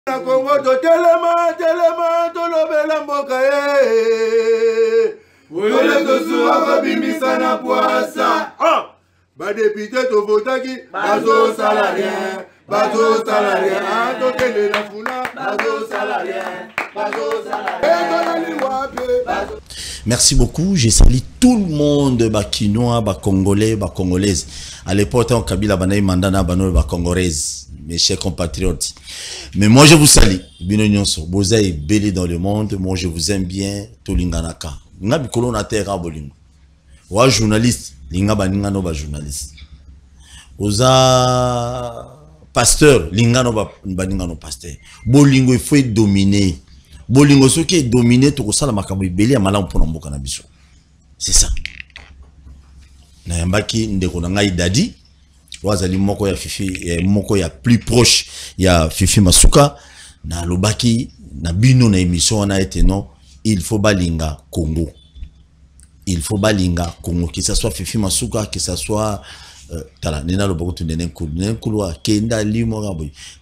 Na Congo to telema to lobela mboka Wole to suwa babimisa na poasa. Ba député to votaki bazo salarien, to tele na funa bazo salarien. Merci beaucoup. J'ai salué tout le monde, Bakinois, Congolais, Congolaises. À l'époque, on Kabila Banaï Mandana Bano Congolaises, mes chers compatriotes. Mais moi, je vous salue. Vous êtes belé dans le monde. Moi, je vous aime bien. Tolinganaka. Ngabi kolona terra bolingo. Wa journaliste, linga baninga no ba journaliste. Oza pasteur, linga no baninga no pasteur. Bolingo il faut être dominé. Bolingo ce qui est dominé to kosala makambo ibeli ya malamu pona mboka na biso. C'est ça. Na yambaki ndeko na ngai dadi wazali moko ya Fifi moko ya plus proche ya Fifi Masuka na lobaki na bino na émission na été non il faut balinga Congo. Il faut balinga Congo, que ce soit Fifi Masuka, que ce soit tala nena loboko tu nenkulwa kenda limo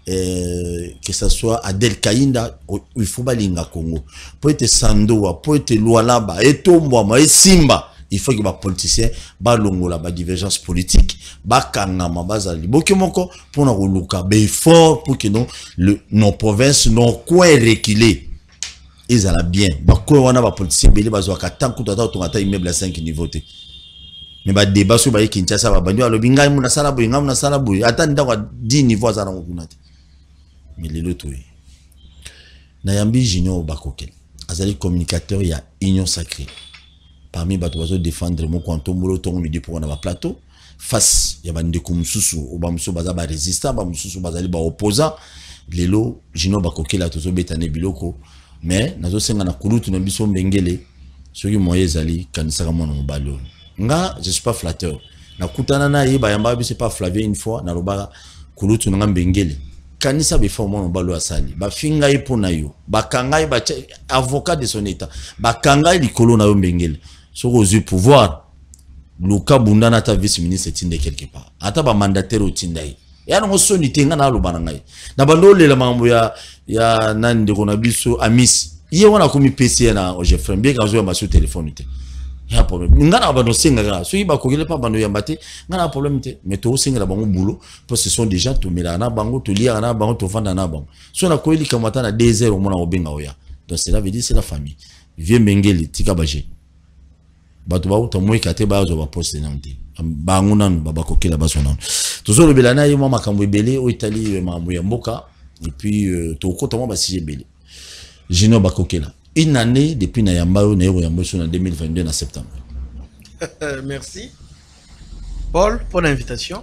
que ce soit Adel Kainda, il faut balinga Congo. Pour être Sandoa, pour être Lualaba, et Tombwa, et Simba, il faut que les politiciens balongola ba divergence politique, ba kangama bazali. Bokemoko pour na luka be fort pour que nos provinces nos coins reculés. Ils allaient bien. Bakoué wana ba politiciens belé bazwa katanku tata tongata immeuble à 5 niveaux te. Mais ba débat sur ba Kinshasa ba bandio alobi ngai muna sala boy ngai muna sala boy ata ndakwa 10 niveaux za nango kunate. Mais lelo to yi. Na yambi Junior Bakokel. Azali communicateur ya Union Sacrée. Parmi bato bazo défendre mo kwantombolo tongo midi pour na ba plateau face ya bande ko mususu oba mususu baza ba résistant ba mususu bazali ba opposant. Lelo Junior Bakokel a tozo betane biloko. Mais nazo senga na kulutu na biso mbengele soki moye zali kanisaka mwana mobali nga je suis pas flatteur na kutana na yeba yamba biso pas Flavien une fois na lobaka kulutu na mbengele kanisa be fa mwana mobali asali ba finga ipo na yo bakanga ba avocat de son état bakanga likolo na yo mbengele soko zu pouvoir Luka Bunda na ta vice ministre tinde quelque part ata ba mandataire o tindai ya no soni tenga na lobana ngai na bando lela mambo ya nande kona biso amis ye wana komi PC na Jeffrey bien quand je masu téléphone te ya problème ngana bando singa ga so yiba kokele pa bando yambate ngana problème te mais to singa bango boulot parce que ce sont des gens to melana bango to lire na bango to vanda na bango so na koeli kamata na 2 heures mona obenga oya donc cela veut dire c'est la famille vieux mengeli tika baje bato ba uta moi kate ba zo ba poste nante bango nanu baba kokela basona toujours le belana ye mama makambo ebele o Italie mambo ya mboka et puis to kotama ba si ebele Junior Bakokela une année depuis na yambayo na yero yambo en 2022 en septembre. Merci Paul pour l'invitation.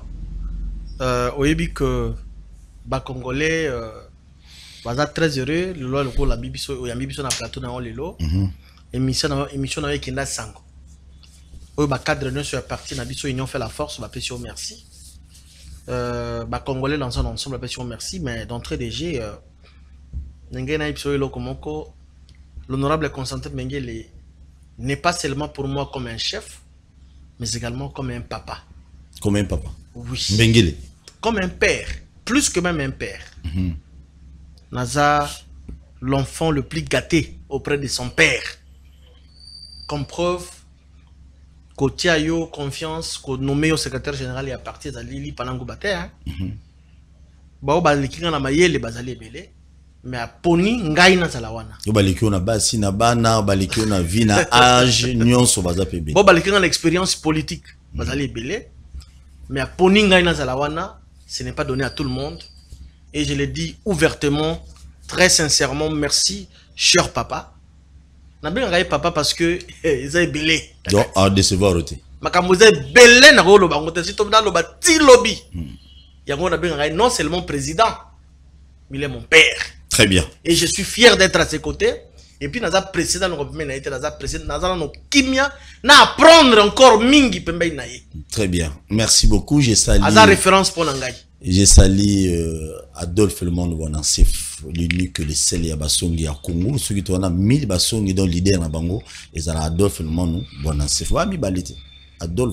Oyebi que ba congolais baza très heureux le loi le la bibiso yambi biso na plateau na lelo émission na kenda sango oyo ba cadre non sur parti na biso union fait la force ba pétion merci ba congolais dans un ensemble ba pétion merci mais d'entrée des jeux n'engena biso elo komoko l'honorable Constantin Mengele n'est pas seulement pour moi comme un chef mais également comme un papa. Comme un papa. Oui. Mengele. Comme un père, plus que même un père. Naza l'enfant le plus gâté auprès de son père. Comme preuve côté yo confiance qu'on nommé au secrétaire général et à partir de Lili Panango Bate hein. Ba balikinga na mayele bazali belé mais a poni ngai na zalawana. Yo balikio na basi na bana balikio na vie na âge nyonso baza pebe. Bo balikinga l'expérience politique bazali belé mais a poni ngai na zalawana ce n'est pas donné à tout le monde et je le dis ouvertement très sincèrement merci cher papa. Na bien ngai papa parce que ils ont belé. Donc à décevoir aussi. Makambo ze belé na ko loba ngote si to na loba ti lobby. Yango na bien ngai non seulement président mais il est mon père. Très bien. Et je suis fier d'être à ses côtés. Et puis, nous avons précédent, nous avons kimia, nous apprendre encore mingi pembe naïe. Très bien. Merci beaucoup. J'ai sali. À référence pour Nangai. J'ai sali Adolphe Le Monde Bonansef, l'unique le seul ya basongi à Congo. Ceux qui ont 1000 basongi dans l'idée na bango, et ça Adolphe Le Monde Bonansef. Wa mi balite. Adolphe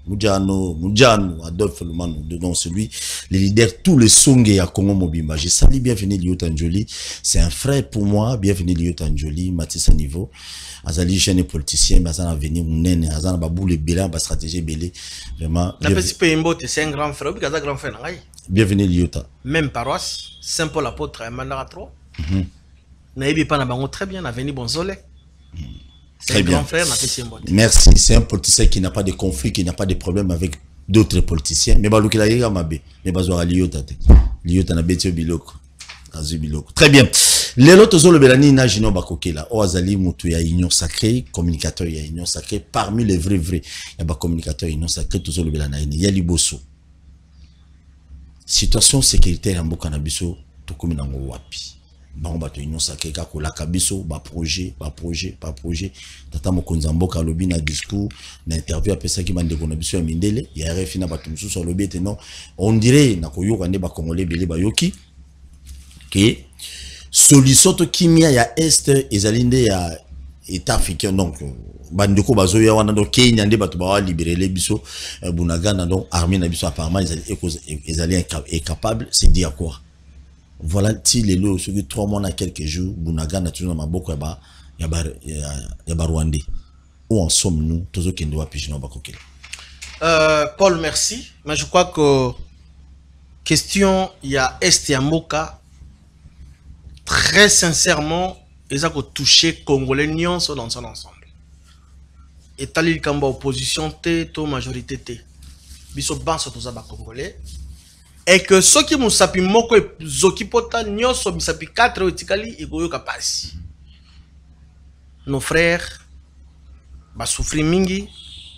Moudjano, Adolphe Lumano, dedans celui, les leaders, tous les Songé à Congo Mobimba. J'ai sali, bienvenue Liota Njoli. C'est un frère pour moi, bienvenue Liota Njoli, Mathis Niveau. Azali, jeune politicien, Bazan a venu, Mounene, Azan Babou, le Bélan, ba stratégie Bélé. Vraiment. La petite Péimbo, c'est un grand frère, parce que grand frère, bienvenue Liota. même paroisse, Saint-Paul apôtre, Mandara 3. Naïbi pas na bango très bien, na venu Bonzolé. Très bien. Grand frère, merci, c'est un politicien qui n'a pas de conflit, qui n'a pas de problème avec d'autres politiciens. Mais balouki la yega mabe, mais bazo a Liota te. Liota na betio biloko. Azu biloko. Très bien. Les autres zo le belani na jino bakokela. O azali mutu ya union sacrée, communicateur ya union sacrée parmi les vrais. Ya ba communicateur union sacrée tout zo le belana ini ya liboso. Situation sécuritaire en mboka na biso to komi nango wapi. Bango bato union sacrée ka ko la kabiso ba projet. Tata mokonza mboka lobi na discours na interview a pesa ki bande ko na biso ya mindele ya RFI na bato mususu lobi ete non on dirait na ko yoka ne ba congolais belé ba yoki que solution to kimia ya est ezalinde ya état africain donc bandeko bazo ya wana do Kenya nde bato ba libérer biso Bunagana donc armée na biso apparemment ezali incapable c'est dire quoi. Voilà, les lots, sur 3 mois, à quelques jours, Bunagana, toujours dans ma boucle, il y a Rwandais. Où en sommes-nous, tous ceux qui doivent piger dans Bakokele? Paul, merci. Mais je crois que question, il y a Est et Amoka. Très sincèrement, ils ont touché Congolais dans son ensemble. Et Talil Kamba opposition, to majorité, biso ban sur tous les Congolais. Et que ceux qui m'ont sapi moko et zokipota nyoso misapi 4 otikali igoyo kapasi. Nos frères ba souffrir mingi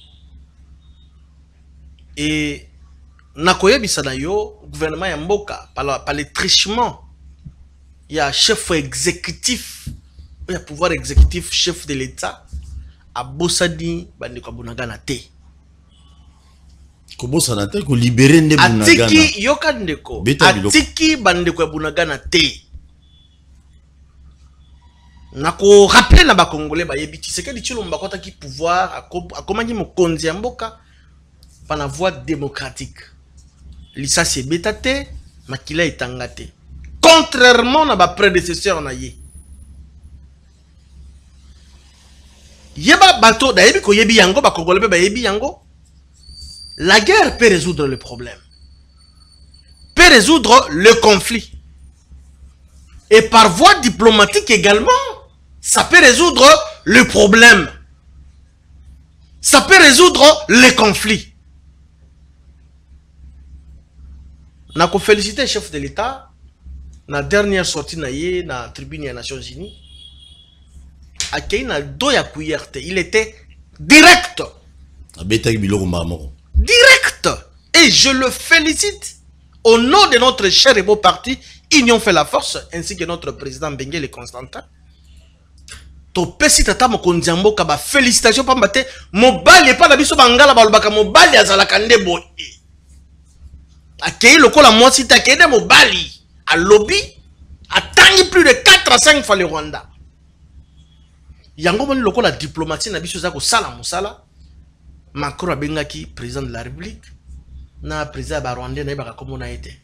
et nakoye bisana yo gouvernement ya mboka par les trichements. Il y a chef exécutif, il y a pouvoir exécutif chef de l'État à Bossadi bandeko Bunagana te. Comment ça n'a pas été libéré de Bunagana? Atiki yokandeko. Atiki bandeko ya Bunagana te. Nako rappeler na ba Congolais ba yebiti c'est que dit chilomba kota ki pouvoir a comment dit mokonzi ya mboka par la voie démocratique. Lisa c'est betate makila etangate. Contrairement na ba prédécesseur na ye. Yeba bato da yebi ko yebi yango ba Congolais ba yebi yango. La guerre peut résoudre le problème, peut résoudre le conflit. Et par voie diplomatique également, ça peut résoudre le problème. Ça peut résoudre les conflits. N'a qu'à féliciter le chef de l'État, la dernière sortie na la tribune des Nations Unies, il était direct. Direct. Et je le félicite au nom de notre cher et beau parti Union fait la force, ainsi que notre président Benguele Constantin. To pesi tata mokonzi mboka ba félicitations pa mbate mobali pa na biso bangala balobaka mobali azalaka nde boye. Akei lokola mwasi takede mobali a lobby atangi plus de 4 à 5 fois le Rwanda. Yango moni lokola diplomatie na biso za ko sala musala. Macron a bengaki président de la République na président ba Rwanda na ibaka komo na été.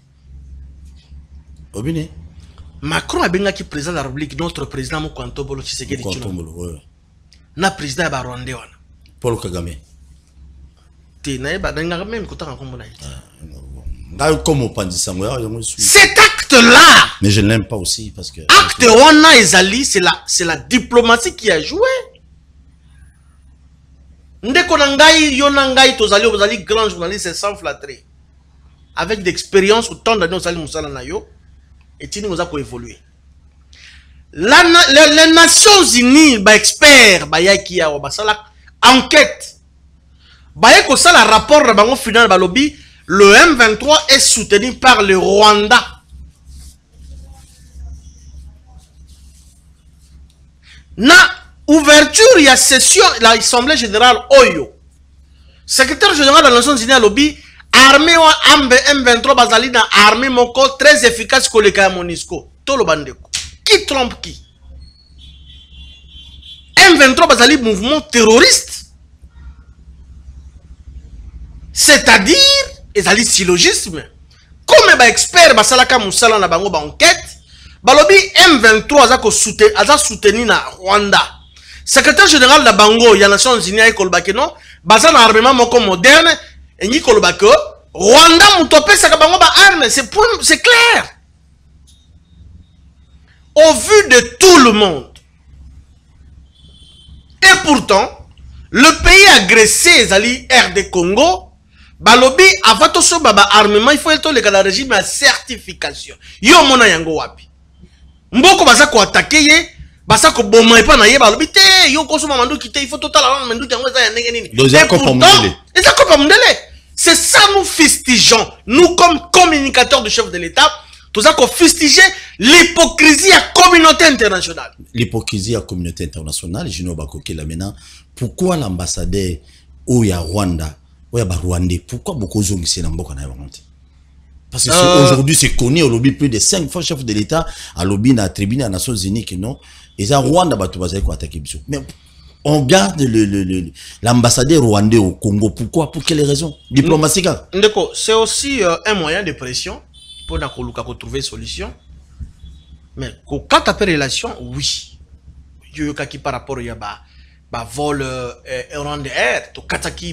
Obine Macron a bengaki président de la République notre président Mokonto Bolo Tshisekedi Tshilombo. Na président ba Rwanda wana. Paul Kagame. Te na iba danga même kotanga komo na été. Cet acte-là, mais je ne l'aime pas aussi parce que acte wana ezali c'est la diplomatie qui a joué. Ndeko nangai yonangai tozali ozali grand journaliste sans flatterie. Avec d'expérience autant d'années ozali musala na yo et tini oza ko évoluer. Les Nations Unies ba expert ba yaki ya basala enquête. Ba yako sala rapport na bango final ba lobby le M23 est soutenu par le Rwanda. Na ouverture, il y a session, l'Assemblée générale Oyo. Secrétaire général de la Nations Unies à lobby, armée M23 Bazali na armée moko très efficace que le cas Monisco. Tolo bandeko. Qui trompe qui? M23 Bazali mouvement terroriste. C'est-à-dire, ils ont dit syllogisme. Comme les experts, basalaka musala na bango ba enquête, balobi M23 a soutenu na Rwanda. Secrétaire général de la Bango, il y a Nations Unies et Kolbake non, basé dans l'armement moko moderne, et ni Kolbake, Rwanda moutopé sa bango ba arme, c'est clair. Au vu de tout le monde. Et pourtant, le pays agressé, Zali RD Congo, balobi avant tout ce baba armement, il faut être le régime à certification. Yo mona yango wapi. Mboko baza ko attaquer ye, baza ko boma epa na ye balobi te, yo ko so mamando kité, il faut total la mandu yango za ya ndenge nini. Et pourtant, c'est ça nous fustigeons, nous comme communicateurs du chef de l'État. Tout ça qu'on fustige l'hypocrisie à la communauté internationale. L'hypocrisie à la communauté internationale, je ne sais pas là maintenant. Pourquoi l'ambassadeur ou ya Rwanda, ou ya Rwandais, pourquoi beaucoup de gens ici dans Mboka na remonté? Parce que aujourd'hui c'est connu au lobby plus de 5 fois chef de l'État à lobby na tribune des Nations Unies que non. Et ça Rwanda ba tout va quoi attaquer biso. Mais on garde l'ambassadeur rwandais au Congo. Pourquoi? Pour quelles raisons? Diplomatique. C'est aussi un moyen de pression. Pour trouver une solution. Mais quand tu as une relation, oui. Il y a qui par rapport à vol Rwanda Air, tu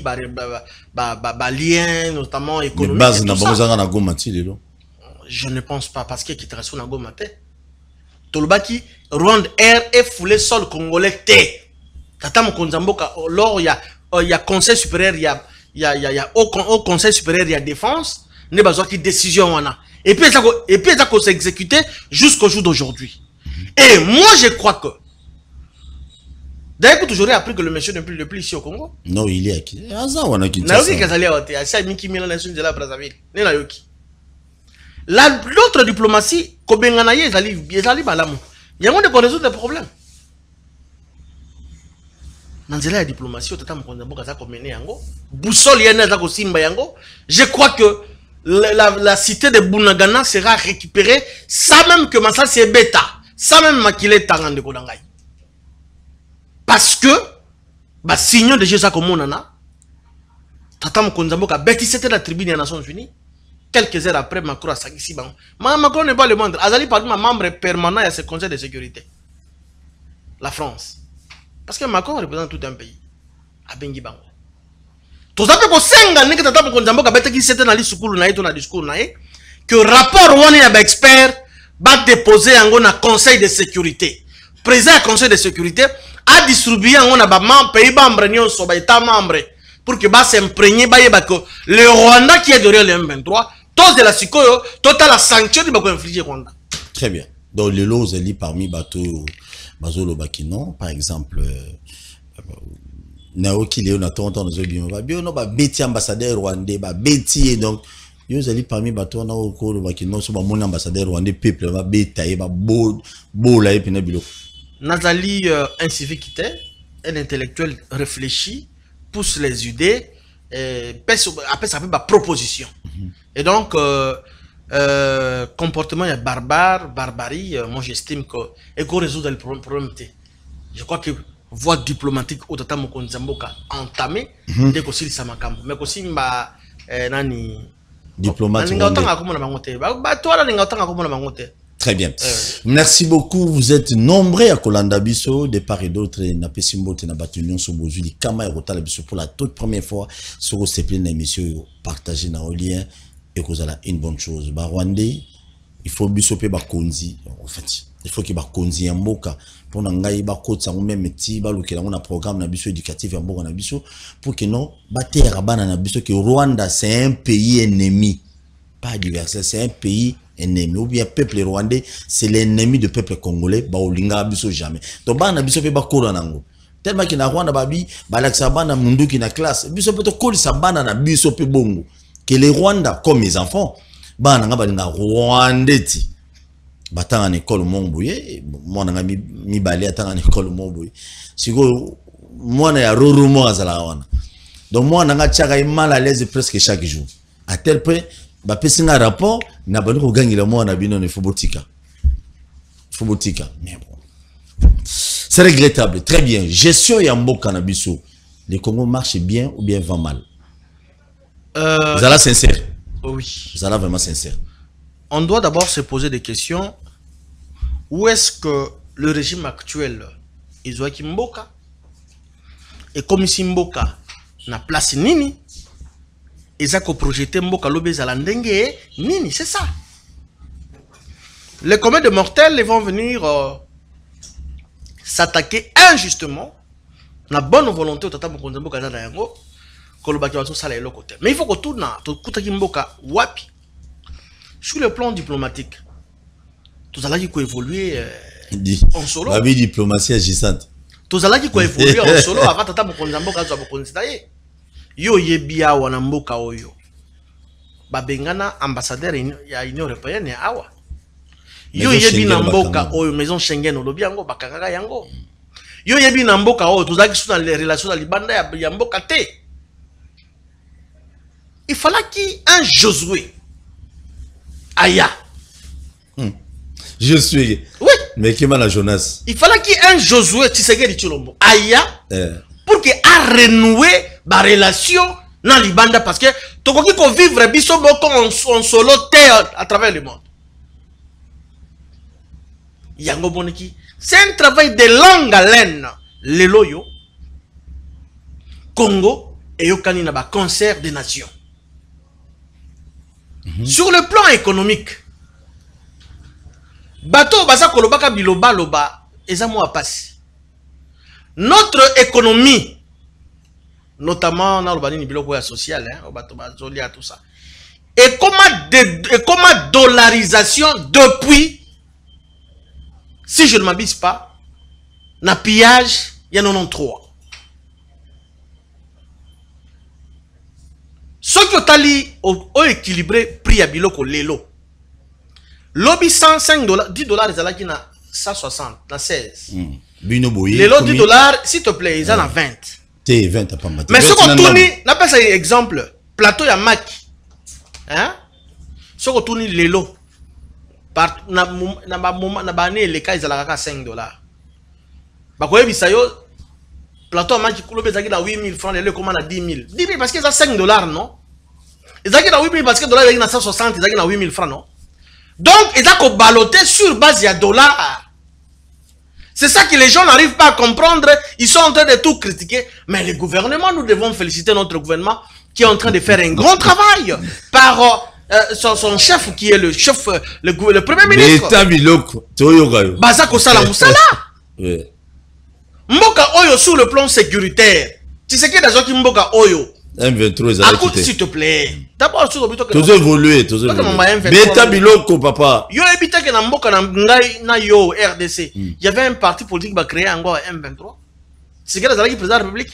as lien notamment économique. Mais base je ne pense pas parce qu'il y a qui trace na Goma te. Tolbaki Rwanda Air est foulé sol congolais te. Tata Mokonzamboka lors il y a conseil supérieur, il y a au conseil supérieur il y a défense, ne besoin qui décision on a. Et puis ça s'est exécuté jusqu'au jour d'aujourd'hui. Et moi je crois que d'ailleurs j'aurais appris que le monsieur n'est plus ici au Congo. Non, il est qui? L'autre diplomatie, Kobenganaye, ils allaient balamu. Il y a des résoudre des problèmes. Dans la diplomatie, je crois que la cité de Bunagana sera récupérée sans même que Massa c'est bêta, sans même maquiller Tangan de Kodangay. Parce que, bah, signons de Jésus comme on en a, Tata Mkonzamboka, Betty c'était la tribune des Nations Unies. Quelques heures après, Macron a sagisi. Macron n'est pas le moindre. Azali parmi ma membre permanent à ce conseil de sécurité. La France. Parce que Macron représente tout un pays. A Bengi Bango. Tout ça fait que Senga n'est que Tata Mkonzamboka, Betty qui c'était dans le discours, que rapport Wani a expert va déposer en un conseil de sécurité. Président du conseil de sécurité a distribué en un pays membre, un état membre, pour que va s'imprégner, que le Rwanda qui est derrière le M23, tous de la Sikoyo, total la sanction qui va infliger Rwanda. Très bien. Donc les lots est parmi bateau Bazolo Bakino, par exemple, Naoki Léon a tonton nos obions, no ba beti ambassadeur rwandais, ba beti donc yo zali parmi bateau na oko le Bakino, so ba mon ambassadeur rwandais peuple ba betaye ba beau la et puis bilo. Nazali un civique qui était un intellectuel réfléchi, pousse les idées, après ça fait ma proposition. Et donc, comportement il y a barbarie, moi j'estime que et qu'on résout le problème. Je crois que voie diplomatique au Tata Mokonzamboka entamée dès que c'est ça makambo. Mais aussi ma nani diplomate. Très bien. Merci beaucoup. Vous êtes nombreux à Kolanda Bisso, de part et d'autre. Na Pesimbo te na batunion sur Bozuli Kama et Rotala Bisso pour la toute première fois sur cette pleine émission partagée dans le lien et que ça une bonne chose. Ba Rwandais, il faut Bisso pe ba konzi. En fait, il faut que ba konzi en Mboka pour n'engayer ba côte ça ou même petit ba loke on a programme na Bisso éducatif en Mboka na Bisso pour que non ba terre bana na Bisso que Rwanda c'est un pays ennemi, pas adversaire, c'est un pays ennemi ou bien peuple rwandais c'est l'ennemi du peuple congolais ba olinga biso jamais donc bana biso pe ba kola nango tellement que na Rwanda babi balaksa bana mundu ki na classe biso pe to kolisa bana na biso pe bongo que les Rwanda comme mes enfants bana nga balinga rwandais ti batanga na école Momboye mwana nga mi bali atanga na école Momboye siko mwana ya rorumo azala wana donc mwana nga tchaka mal à l'aise presque chaque jour à tel point ba pesi un rapport na bani ko gangila mo na bino ne fobotika mais bon c'est regrettable. Très bien, gestion ya mboka na biso, le Congo marche bien ou bien va mal? Zala sincère. Oui. Zala vraiment sincère. On doit d'abord se poser des questions. Où est-ce que le régime actuel, Izoaki Mboka, et comme ici Mboka n'a place nini, ils ont projeté Mboka Lobé Zalandenge, nini, c'est ça. Les communs de mortels ils vont venir s'attaquer injustement, na bonne volonté au Tata Mokonza Mboka Zanayango, mais il faut que tout le Mboka wapi. Sur le plan diplomatique, tout ça qui évoluer en solo. La vie diplomatie agissante. Tout ça qui évoluer en solo avant Tata Mokonza Mboka za Mokonza yo yebia wana mboka oyo. Babengana ambassadeur ya Union européenne ya awa. Yo yebi na mboka oyo maison Schengen olobi yango bakakaka yango. Yo yebi na mboka oyo tozaki sous dans les relations na libanda ya mboka te. Il fallait qu'un Josué Aya. Josué. Oui. Mais qui m'a la Jonas. Il fallait qu'un Josué Tshisekedi Tshilombo Aya pour qu'il a renoué ma relation dans Libanda parce que tu peux vivre biso boko en solo terre à travers le monde. Yango Boniki, c'est un travail de longue haleine. Le loyo Congo et Yokani na ba concert des nations. Sur le plan économique, bateau baza kolobaka biloba loba ezamo apasi. Notre économie, notamment dans le biloko social, bateau bazolia tout ça, et comment dollarisation depuis, si je ne m'abuse pas, na pillage il y a 93. Ce que tu as dit, au équilibré prix à biloko lelo. Lobby 105 $, 10 $, ils ont 160, 16. Lelo 10 $, s'il te plaît, ils en ont 20. T 20 pas matin. Mais ce qu'on tourne, n'a pas ça exemple. Plateau ya Maki. Hein? Ce qu'on tourne lelo. Na bane les cas ils ont 5 $. Bah quoi bisayo plateau Maki kulobe zaki na 8 000 francs, lelo comment na 10 000. 10 000 parce qu'ils ont 5 $, non? Ils ont 8 000 parce que dollar ils ont 160, ils ont 8 000 francs, non? Donc, ils ont baloté sur base de dollars. C'est ça que les gens n'arrivent pas à comprendre. Ils sont en train de tout critiquer. Mais le gouvernement, nous devons féliciter notre gouvernement qui est en train de faire un grand travail par son chef qui est le chef, le premier ministre. Bazako Sala Moussala. Mboka Oyo sur le plan sécuritaire. Tu sais que dans Mboka Oyo. M23, s'il te plaît. D'abord, sur le but tous évolué, tous évolué. Beta biloko, papa. Yo ebita que na mboka na yo RDC. Il y avait un parti politique qui a créé encore M23. C'est que la président de la République.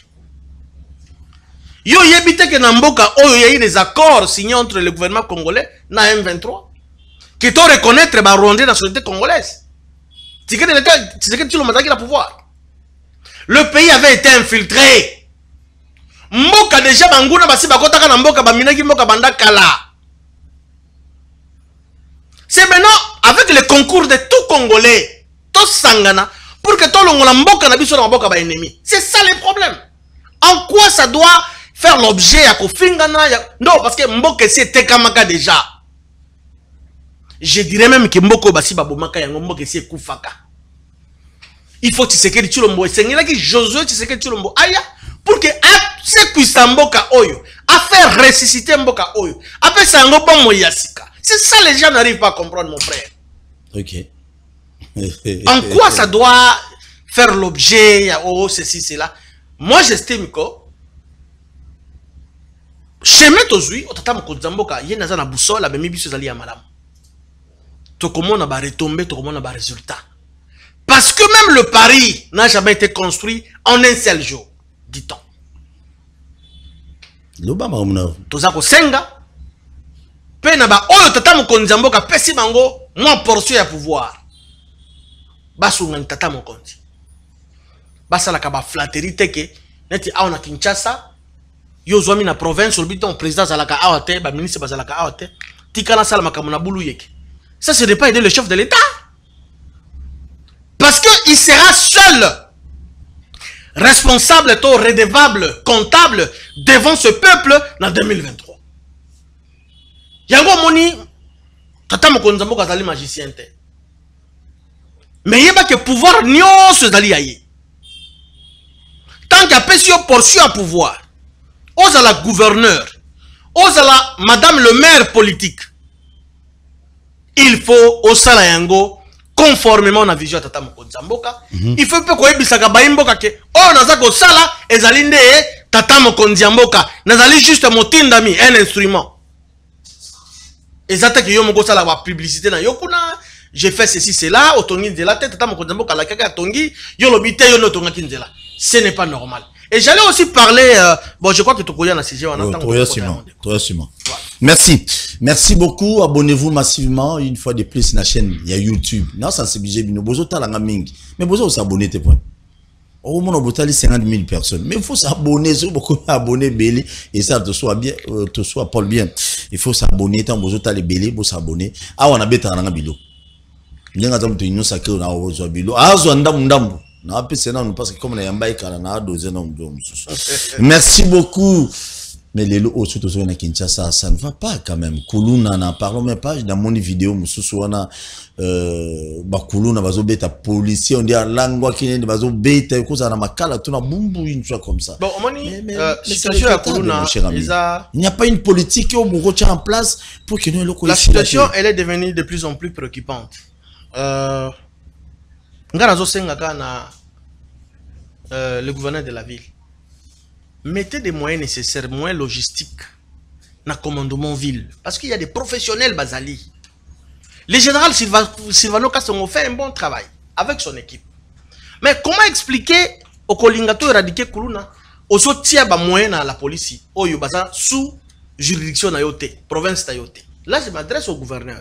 Yo ebita que na mboka oyo il y a eu des accords signés entre le gouvernement congolais na M23 qui doit reconnaître la Rwandais nationalité congolaise. C'est que tu le pouvoir. Le pays avait été infiltré. Mboka déjà banguna basi bakotaka na mboka baminaki mboka banda kala. C'est maintenant avec le concours de tout Congolais, tout sangana pour que tout le monde mboka na biso na mboka ba ennemi. C'est ça le problème. En quoi ça doit faire l'objet à kofingana non parce que mboka c'est tekamaka déjà. Je dirais même que mboko basi babomaka yango mboka c'est kufaka. Il faut Tshisekedi Tshilombo sengela ki Josué Tshisekedi Tshilombo aya pour que ce puissant Mboka Oyo a fait ressusciter Mboka Oyo après ça ngo bon moyasika. C'est ça les gens n'arrivent pas à comprendre mon frère. OK. En quoi ça doit faire l'objet oh ceci cela. Moi j'estime que chemin tozui otata mokonza mboka ye naza na boussole abemi biso zali ya malamu. To comment na ba retomber to comment na ba résultat. Parce que même le Paris n'a jamais été construit en un seul jour, dit-on. Tozako senga, pe na ba oyo tata mokonzi mboka pesi bango moi portion ya pouvoir. Basunga tata mokonzi. Basala ka ba flatterie teke neti awa na Kinshasa, yo zwami na province le biton président zalaka awate, ba ministre bazalaka awate, tikana sala makambo na bulu yeke. Ça ce n'est pas aider le chef de l'État. Parce qu'il sera seul responsable, redevable, comptable devant ce peuple en 2023. yango moni tata mokonzi mboka azali magicien te mais yeba que pouvoir nyonso ezali ya ye tant qu'apesi yo portion à pouvoir ozala gouverneur ozala madame le maire politique il faut osala yango conformément na vision tata mokonzi mboka il faut pe koyebisaka bayimboka ke oyo naza kosala ezali nde tata mokonzi mboka nazali juste motindami un instrument ezata ke yo moko sala ba publicité na yo kuna j'ai fait ceci cela otongi nzela te tata mokonzi mboka la kaka tongi yo lobite yo no tonga kinzela ce n'est pas normal. Et j'allais aussi parler bon je crois que Tokoya na CG on entend merci. Merci beaucoup, abonnez-vous massivement une fois de plus sur la chaîne, il y a YouTube. Non, ça c'est obligé bino bozo talanga mingi. Mais bozo s'abonner tes points. Au moins on 50 000 personnes. Mais il faut s'abonner, so beaucoup abonner belé et ça te soit bien te soit Paul bien. Il faut s'abonner tant bozo tali belé, bo s'abonner. Ah on a beta na bilo. Nyenga tamu to inyo sacré na bozo bilo. Ah zo ndambu. Na pese na parce que comme na yamba ikala na doze na mdo. Merci beaucoup. Mais les lots surtout sur Kinshasa, ça ne va pas quand même. Kuluna n'en parlons même pas dans mon vidéo. Mususuana, Kuluna bazo beta policier on dit à langua qui ne bazo beta cause à la makala tout na bumbu une chose comme ça. Bon, situation à Kuluna, il n'y a pas une politique au Mugocha en place pour que nous la situation elle est devenue de plus en plus préoccupante. Ngana zo senga na le gouverneur de la ville. Mettez des moyens nécessaires, moyens logistiques, dans le commandement ville. Parce qu'il y a des professionnels basali. Le général Sylvano Kasongo fait un bon travail avec son équipe. Mais comment expliquer au Kolingato éradiquer Kuluna au soutien des moyens dans la police sous juridiction na yote, province na yote. Là, je m'adresse au gouverneur.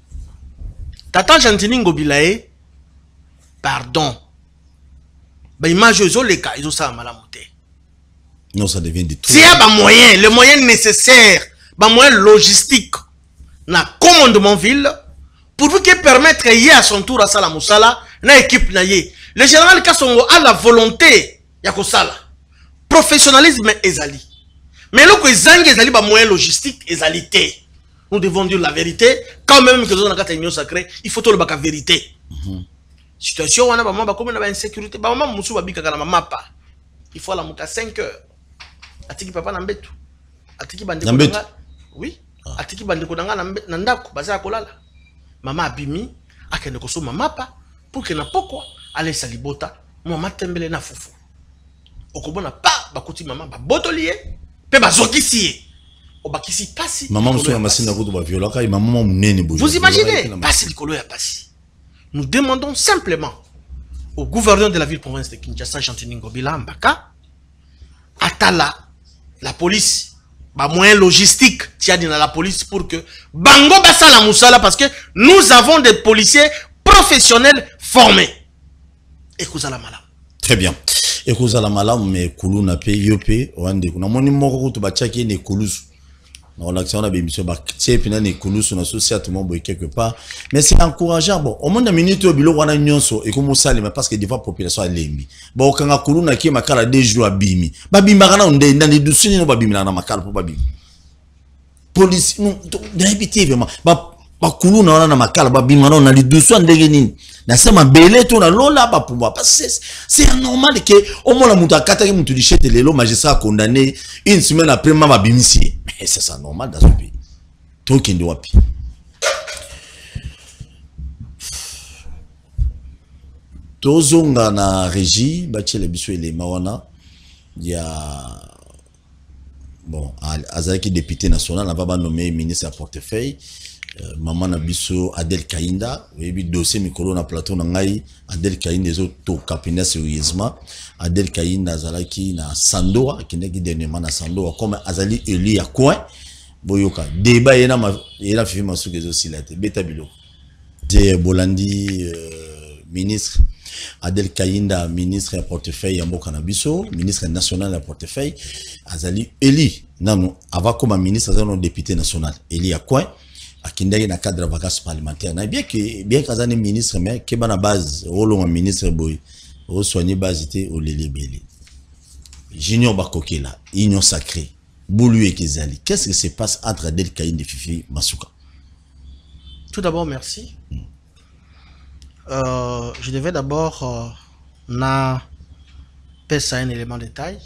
Tata Gentini Ngobilae, pardon. Bah, image aux oleka, ils ont ça à malamoute. Non, ça devient des trucs. S'il y a des moyens, les moyens nécessaires, des moyens logistiques, na commandement ville, pour que permettre y à son tour à Sala Moussala, na équipe na ye. Le général Kassongo a la volonté, Yakosala. Professionnalisme ezali. Mais là que zangi ezali ba moyens logistiques ezalité. Nous devons dire la vérité, quand même que nous avons une union sacrée, il faut tout le bac à vérité. Situation où on a ba comme na ba insécurité, ba maman musu ba bika kana mapa. Il faut la muka 5 heures. Atiki papa na mbetu. Atiki bandeko nanga. Oui. Atiki bandeko nanga na ndako baza kolala. Mama abimi akende kosoma mapa pour que na pokwa ale salibota mama tembele na fufu. Okobona pa bakuti mama ba botolié pe bazokisi. Obakisi pasi. Maman muso na masina ko to ba viola ka maman munene bojo. Vous imaginez pasi likolo ya pasi. Nous demandons simplement au gouverneur de la ville province de Kinshasa Gentini Ngobila Mbaka atala la police ba moyen logistique tiadi na la police pour que bango basa la musala parce que nous avons des policiers professionnels formés et kozala malam. Très bien. Et kozala malam mais kuluna pe yope wande kuna moni moko ko to ba chaki ne kulusu. On a l'action d'émission Baktier puis ne kulusu na socialement boy quelque part mais c'est encourageant bon au moins na minute au bilo wana nyonso et comme ça mais parce que des fois population a lembi bon kanga kuluna ki makala 2 jours abimi babimba kana onde na ni dusuni no babimina na makala po babimi police nous d'habiter vraiment ba kuluna wana na makala babimba na li dusu ndenge nini na sema belé to na lola ba pouvoir parce que c'est normal que au moins la mutu akata ki mutu lichete lelo magistrat condamné une semaine après ma babimisi. Et c'est ça normal dans ce pays. Tout qui doit pi. Tozonga na régie, bachele biso ele mawana. Il y a bon, Azaki député national, on va nommer ministre à portefeuille. Maman na biso Adel Kainda, oui dossier mikolo na plateau na ngai Adel Kainda zo to cabinet sérieusement. Adel Kainda azalaki na Sandoa qui n'est dernièrement na Sandoa comme azali élu ya coin boyoka débat yena fifi masuke zo silate beta bilo de Bolandi ministre Adel Kainda ministre à portefeuille ya mboka na biso ministre national à portefeuille azali élu nanu avant comme ministre azali député national élu ya coin akindaki na cadre de vacances parlementaires na bien kazani ministre mais ke bana base rolonga ministre boy o soigner base té o lele belé junior bakokela union sacrée Boulou et Kezali. Qu'est-ce qui se passe entre Adel Kaïnd et Fifi Masuka? Tout d'abord, merci. Je devais d'abord passer un élément de détail.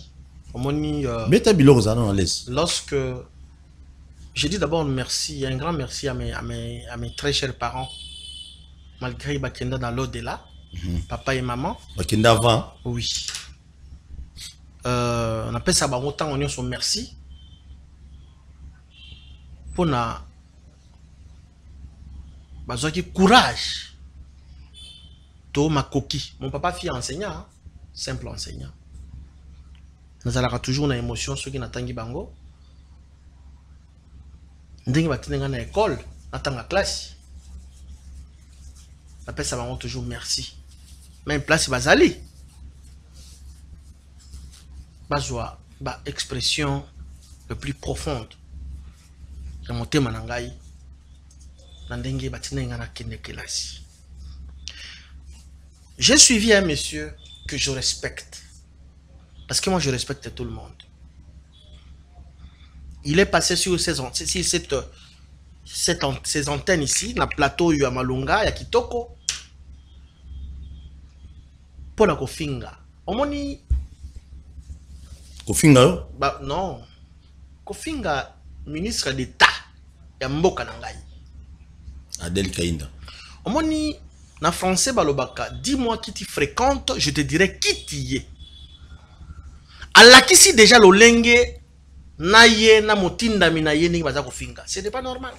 Lorsque je dis d'abord merci, un grand merci à mes très chers parents, malgré Bakenda dans l'au-delà, papa et maman. Bakenda avant? Oui. On appelle ça autant on son merci pour na qui courage. To ma coquille. Mon papa fille enseignant, hein? Simple enseignant. Nous allons toujours une émotion ceux qui n'attendent pas bango. Ndenge batinga na école, n'attend classe. Après ça va toujours merci. Même place bazali. Bazwa ba expression le plus profonde. J'ai monté manangai. Ndenge batinga na kende classe. J'ai suivi un monsieur que je respecte. Parce que moi, je respecte tout le monde. Il est passé sur ces antennes ici, dans le plateau de Malunga, ya Kitoko. Pour la Kofinga. Omoni. Kofinga? Bah, non. Kofinga, ministre d'État. Ya Mboka Nangai. Adel Kaïnda. Omoni. Na français balobaka, dis-moi qui tu fréquentes, je te dirai qui tu y es. Alakisi déjà l'olenge na ye na motinda mina ye ni baza kofinga. Ce n'est pas normal.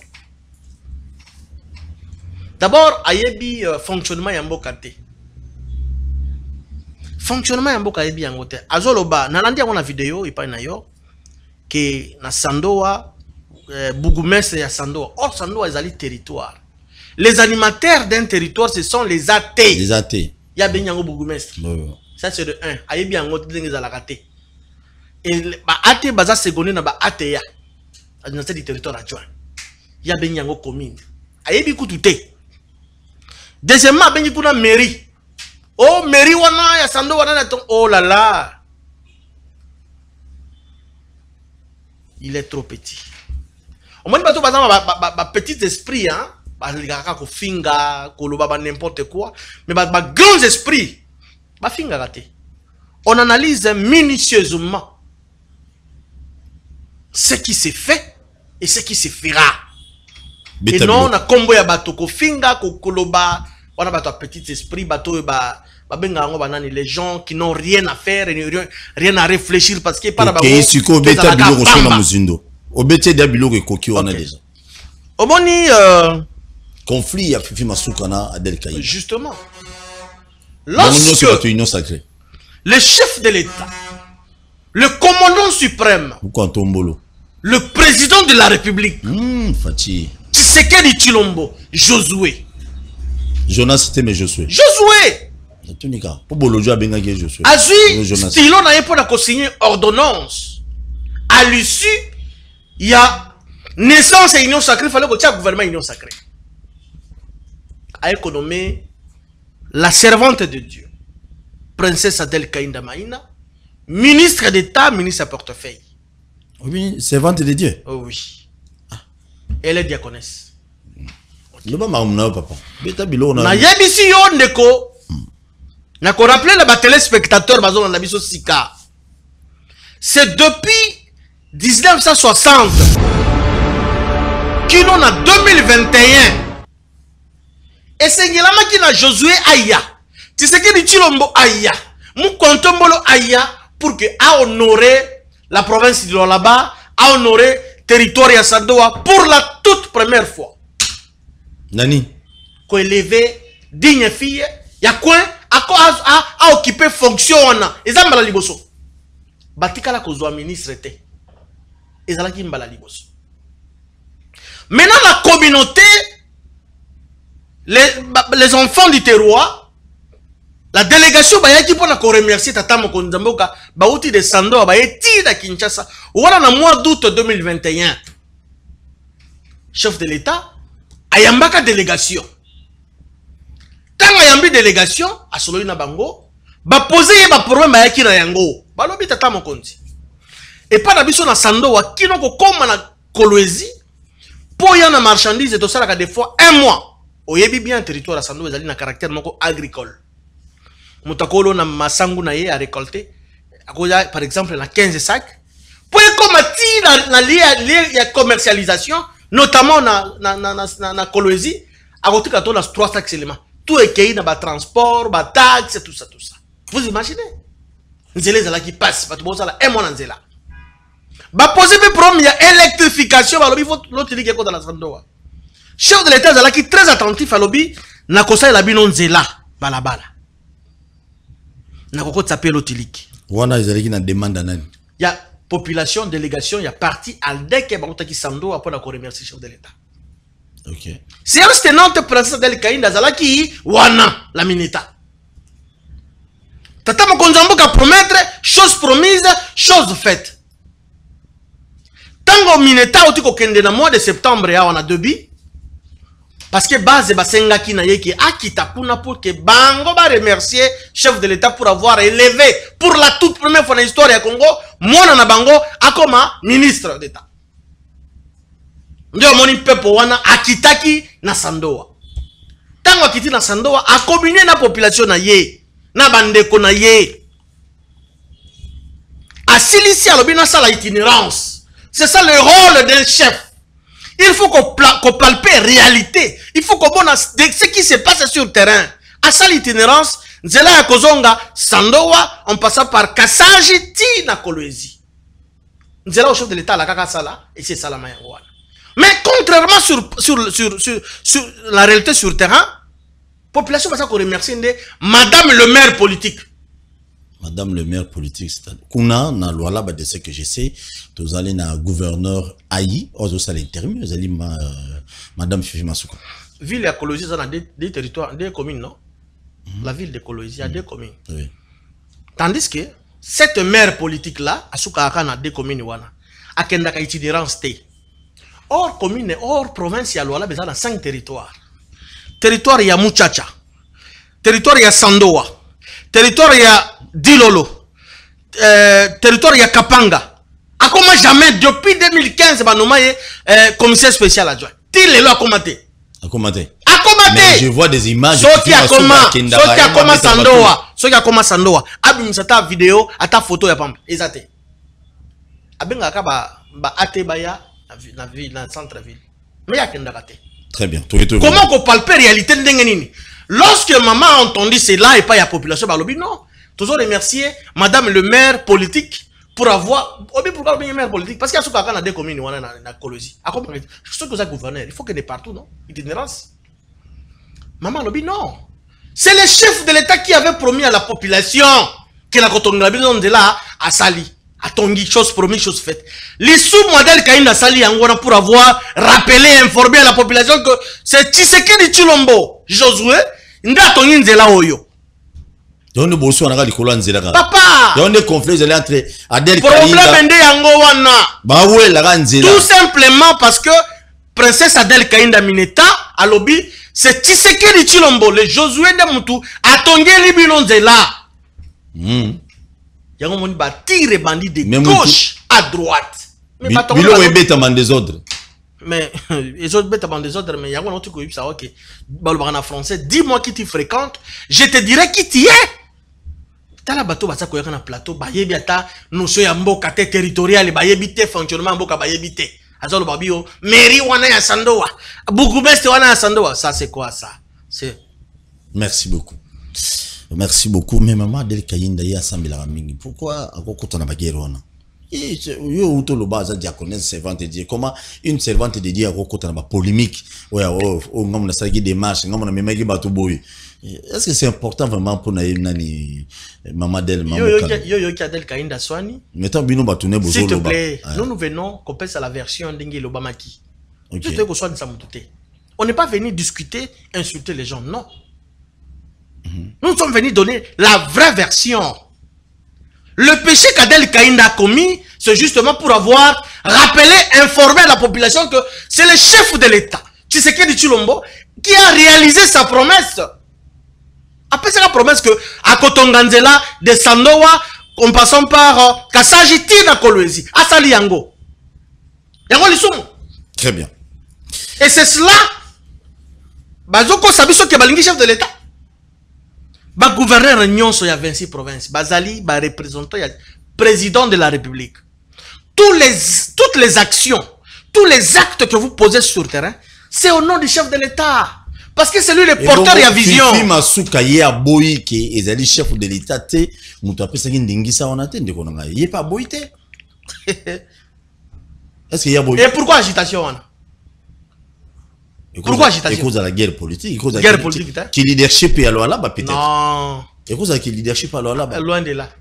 D'abord, ayebi fonctionnement ya mboka te. Fonctionnement ya mboka ayebi yango te. Azoloba, nalandi yango na vidéo ipa na yo ke na Sandoa bougumestre ya Sandoa. Or Sandoa ezali territoire. Les animateurs d'un territoire, ce sont les athées. Les athées. Il y a bien un bourgmestre. Ça, c'est de 1. Il y a bien un autre qui est athée. Et les athées, c'est secondaire, il y a athée. L'administration du territoire adjoint. Il y a bien un commune. Il y a bien tout. Deuxièmement, il y a une mairie. Oh, mairie, wana, ya sando, wana, oh là là. Il est trop petit. Au moins, il y a un petit esprit, hein. Finga, n'importe quoi, mais grands esprits, on analyse minutieusement ce qui s'est fait et ce qui se fera. Et non, on a combo ya bato ko finga, ko koloba, on a bato petit esprit, bato les gens qui n'ont rien à faire et rien à réfléchir parce que par rapport au conflit à Fifi Masuka na Adel Kaïnda. Justement, lorsque le chef de l'État, le commandant suprême, le président de la République, Tshisekedi Tshilombo, Josué. Jonas c'était mais Josué. Josué. Azui, stylo n'a pas pour signer ordonnance. À l'issue, il y a naissance et union sacrée, il fallait que le gouvernement union sacrée. A économé la servante de Dieu, princesse Adel Kaïnda Maïna, ministre d'État, ministre à portefeuille. Oui, servante de Dieu. Oh oui. Elle est diaconesse. Le papa. Na yebisi yo ndeko. Na ko rappeler les téléspectateurs bazon na biso sika. C'est depuis 1960 qui nous a 2021. Et c'est qui na Josué Aya. Tu sais que Tshilombo Aya. Mou kontombolo Aya pour que a honorer la province de là-bas, a honorer territoire ya Sandoa pour la toute première fois. Nani? Ko élever digne fille, ya quoi a occupé fonction wana. Ezambala liboso. Batika la kozwa ministre te. Ezalaki mbala liboso. Maintenant la communauté, les enfants du terroir, la délégation bayaki pour remercier Tata Mokonzamboka bauti de Sandoa baeti da Kinshasa. Voilà na mois d'août 2021. Chef de l'État ayambaka délégation. Quand ayambi délégation a solo na bango ba poser ba problème bayaki na yango. Balobi Tata Mokonzi. Et pas d'habitude dans Sandoa, qui n'ont comme na Kolwezi, pour y avoir une marchandise, et tout ça, des fois, 1 mois. Au yebi bien territoire à Sandoa, ils ont un caractère agricole. Moutakolo na masangu na ye à récolter. Par exemple, na 15 sacs. Pour y avoir la commercialisation, notamment na Kolwezi, à côté de la 3 sacs seulement. Tout est qu'il y a transport, taxes, tout ça. Vous imaginez? Nzela zala qui passe, parce que ça 1 mois dans Nzela. Poser le problème, il y a électrification, il faut l'autre qui est dans la Sandoa. Chef de l'État zala qui est très attentif à l'objet, na kosa il a bien Nzela, balabala. Na koko tsapé l'autre ligue. Wana ils allaient qui na demande à nani. Il y a population, délégation, il y a parti al deke bakota qui Sandoa pour la remercier chef de l'État. Ok. C'est un tenante princesse del Kainda Zalaki, Wana, la Minita. Tata Mokonzambo a promettre, chose promise, chose faite. Tango Mineta, au kende na mois de septembre, on a 2 bi. Parce que base basenga ki na yeki akita kuna pour que bango ba remercier chef de l'État pour avoir élevé pour la toute première fois dans l'histoire du Congo, mona na bango akoma ministre d'État. Ndio moni pepo wana akitaki na Sandoa. Tango akiti na Sandoa a combiné na population na ye, na bandeko na ye. Asilisi alobi na sala itinérance. C'est ça le rôle d'un chef. Il faut qu'on palpe réalité. Il faut qu'on voit ce qui se passe sur le terrain. À ça l'itinérance, Nzela ya Kozonga, Sandoa, en passant par Kassaji, Tina Kolwezi. Nzela au chef de l'État, la Kakasala, et c'est ça la Mayangoana. Mais contrairement sur la réalité sur le terrain, la population va remercier Madame le maire politique. Madame le maire politique, c'est Kuna, na loi de ce que je sais, vous allez na gouverneur Aïe, vous allez l'intérim, vous allez Madame Fifi Masuka. Ville à Kolwezi, ça a des territoires, des communes, non? La ville de Kolwezi a 2 communes. Oui. Tandis que cette maire politique-là, à Soukaka, a 2 communes, à Kendaka itinérance. Hors commune, hors province, il y a dans 5 territoires. Territoire, il y a Mouchacha. Territoire, il y a Sandoa. Territoire, il y a Dilolo. Territoire, il y a Kapanga. A comment jamais, depuis 2015, commissaire spécial adjoint. Til est là à commenter. À commenter. À commenter. Je vois des images. Ceux qui a comment Sandoa. Ceux qui a comment Sandoa. Abim sa ta vidéo, à ta photo, ya pampa. Exacté. Abenga kaba atebaya. Dans le centre-ville. Mais il y a qu'un raté. Très bien. Comment qu'on palpe la réalité de lorsque maman a entendu cela et pas la population, non. Toujours remercier Madame le maire politique pour avoir. Pourquoi le maire politique? Parce qu'il y a 2 communes dans Kolwezi. Ce que ça gouverneur, il faut qu'il y ait partout, non? Itinérance. Maman lobby, non. C'est le chef de l'État qui avait promis à la population que la cotongrabine de là à Sali. À Tongi, chose promise, chose faite. Les sous-modèles Kainda Sali Angwana pour avoir rappelé, informé à la population que c'est Tshisekedi Tshilombo, Josué, Nda Tongi Nzela Oyo. Donc, on a dit Papa! on est conflit entre Adel Problème Nde Yangowana. Tout simplement parce que Princesse Adel Kainda Mineta, à lobby, c'est Tshisekedi Tshilombo, le Josué de Moutou, à Tongi Libino Nzela. Il y a un bâtir bandit de gauche à droite. Mais mais les autres bêtes des autres, mais il y a un autre qui ça ok. En français, dis-moi qui tu fréquentes, je te dirai qui tu es. T'as la bateau basa koyaka na plateau, bayebi ata notion ya mboka te territorial, bayebi te fonctionnement mboka bayebi te. Azolo babio, mairie wana ya Sandoa, bourgmestre wana ya Sandoa, ça c'est quoi ça? C'est Merci beaucoup. Merci beaucoup. Mais maman Adel Kainda ya sambela mingi. Pourquoi akoko na bagerona? Yo uto lo baza diaconesse servante de Dieu. Comment une servante de Dieu akoko na ba polémique? Ouais oh ngam na sagi démarche, ngam na memaki bato boy. Est-ce que c'est important vraiment pour na nani maman Adel maman? Yo Adel Kainda swani. Mettons bino batune bozo s'il te plaît, nous venons qu'on passe à la version d'Engi Lobamaki. Je te que soit de Samouté. On n'est pas venu discuter, insulter les gens, non. Nous sommes venus donner la vraie version. Le péché qu'Adel Kainda a commis, c'est justement pour avoir rappelé, informé la population que c'est le chef de l'État, Tshisekedi Tshilombo, qui a réalisé sa promesse. Après, c'est la promesse que à Kotonganzela, de Sandoa, en passant par Kassaji Tina Kolwezi, Asali Yango. Yango Lissoum. Très bien. Et c'est cela. Bazoko Sabiso qui est le chef de l'État. Ba gouverneur Nyonso, il y a 26 provinces. Bazali, ba représentant, il y a président de la République. Toutes les actions, tous les actes que vous posez sur le terrain, c'est au nom du chef de l'État. Parce que c'est lui le porteur et la vision. Fifi Masuka ye aboyi ke ezali chef de l'État te muto apesa ki ndingisa wana te ndeko nanga ye pa aboyi te. Est-ce qu'il y a aboyi? Et pourquoi agitation wana? Pourquoi agitation? Cause de la guerre politique, cause de guerre politique qui leadership et alors là bah peut-être. Non. Et cause de qui leadership alors là bah. Loin de là.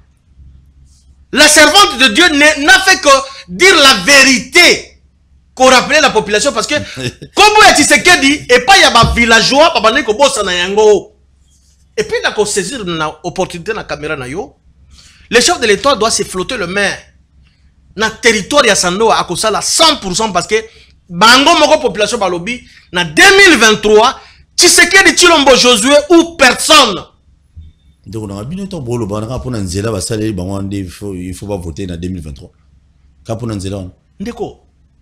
La servante de Dieu n'a fait que dire la vérité. Qu'on rappelait la population parce que comme vous êtes dit et pas il y a des villageois pas banné ko bossa na yango et puis d'accord saisir une opportunité na caméra na yo le chef de l'État doit se flotter le main na territoire ya Sando à kosala 100% parce que bango moko population balobi na 2023 Tshisekedi Tshilombo Josué ou personne donc on a bien temps bolo banaka pour nzela ba salé bango il faut pas voter na 2023 ka pour nzela ndeko.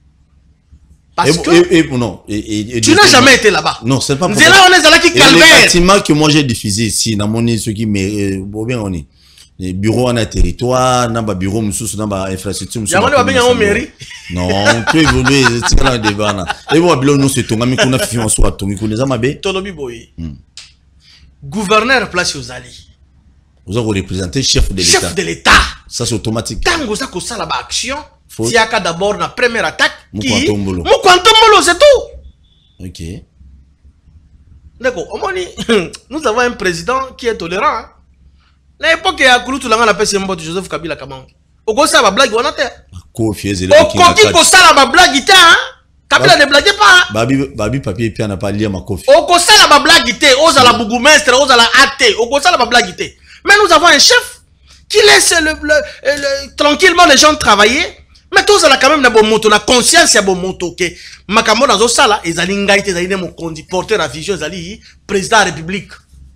Parce que non, tu n'as jamais été là-bas. Non, c'est pas pour ça. Là, on est là qui calvaire. Les bâtiments que moi j'ai diffusé ici, dans mon ce qui on est les bureaux en territoire, dans bureau mususu, dans infrastructure mususu. Mairie. Non, on peut évoluer, c'est dans le débat. Et vous avez nous c'est ton ami qu'on a fait en soi, ton ami qu'on a mabé. Tolobi boy. Gouverneur place aux alliés. Vous avez représenté chef de l'État. Chef de l'État. Ça c'est automatique. Tango ça que ça là action. Si y a d'abord la première attaque qui Moukantombolo, c'est tout. OK. D'accord, nous avons un président qui est tolérant. L'époque il y a Kouloutou Langa la paix c'est Joseph Kabila Kamang. Au go ça va blague on a terre. Au coquille ko ça la blague ita hein. Kabila ne blague pas. Babi papier puis on n'a pas lire ma coffee. Au go ça la blague ita, aux à la bourgmestre, aux à la AT, au go ça la blague ita. Mais nous avons un chef qui laisse tranquillement les gens travailler. Mais tout ça là quand même na bon moto na conscience ya bon moto que makambo na zo sala ezali ngai te ezali mo kondi porter la vision ezali président de la République.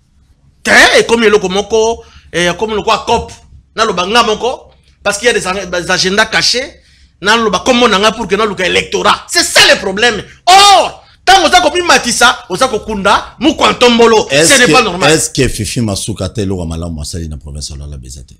Et comme le komoko et comme le quoi cop na lo banga moko parce qu'il y a des agendas cachés na lo ba comme na pour que na lo électorat. C'est ça le problème. Or tant on a compris Matissa, on a kokunda mu kwantombolo, ce n'est pas normal. Est-ce que Fifi Masuka telo ramala masali na province la bezate?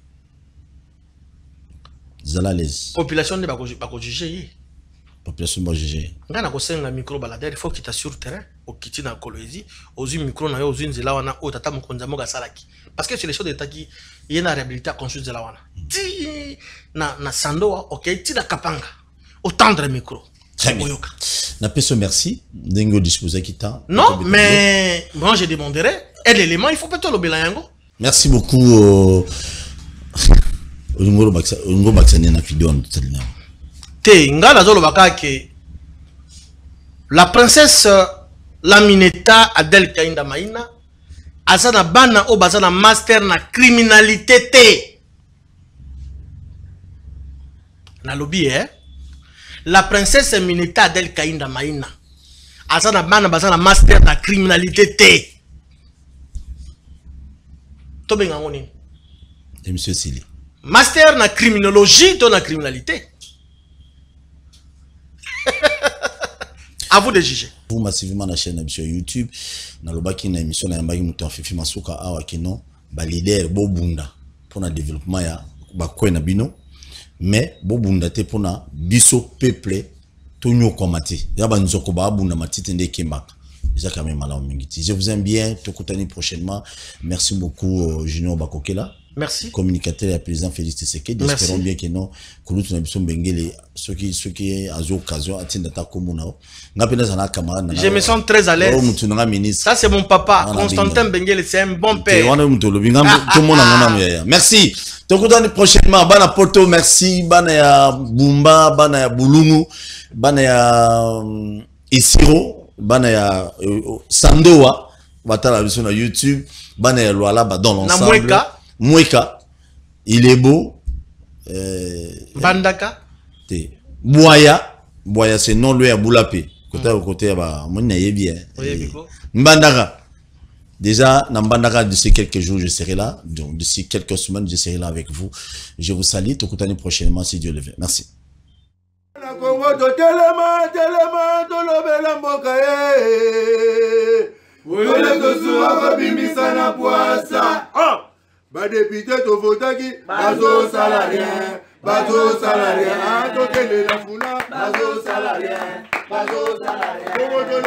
Population ne va pas juger. Population va juger. Quand on a un micro balader, il faut qu'il t'assure le terrain. Au kiti na Kolwezi, aux micro na aux zela wana au tata mukonza moga salaki. Parce que c'est les choses d'état qui y a une réhabilité à construire zela wana. Ti na Sandoa, ok, ti na Kapanga. Autant de micro. Très bien. Na peso merci. Dengo disposer kita. Non, mais moi je demanderai un élément, il faut peut-être le bilango. Merci beaucoup. Ungo baksane na vidéo en tellement. Te ngala zolo bakake la princesse Lamineta Adel Kainda Maina azana bana o bazana master na criminalité te. Na lobby la princesse Lamineta Adel Kainda Maina azana bana bazana master na criminalité te. To benga ngoni. Et monsieur Sili. Master na criminologie, dans la criminalité. À vous de juger. Vous massivement la chaîne sur YouTube, na lobaki na émission na yambaki muto Fifi Masuka awa kino ba leader bo bunda pour le développement ya ba kwena bino mais bo bunda te pour na biso peuple to nyo komati ya ba nzoko ba bunda matite nde kembaka. Déjà quand même malin mingiti. Je vous aime bien, tokutani prochainement. Merci beaucoup Junior Bakokela. Merci. Communicateur et président Félix Tshisekedi. Espérons bien que non, que nous n'avons bengele ceux qui à occasion attendent ta commune. Je me sens très à l'aise. Ça c'est mon papa, Constantin Bengele, c'est un bon père. Merci. Tokutani prochainement. Bana Poto, merci. Bana ya Bumba, bana ya Bulungu, bana ya Isiro, bana ya Sandoa, batala sur YouTube, bana ya Luala dans l'ensemble. Mweka, il est beau. Bandaka. Boya, Boya c'est non lui à Boulapé. Côté à côté, mon bien. Mbandaka. Déjà, Nambandaka, d'ici quelques jours, je serai là. Donc, d'ici quelques semaines, je serai là avec vous. Je vous salue. Tokutani prochainement, si Dieu le veut. Merci. Député to votaki bazo salarien to tele la funa bazo salarien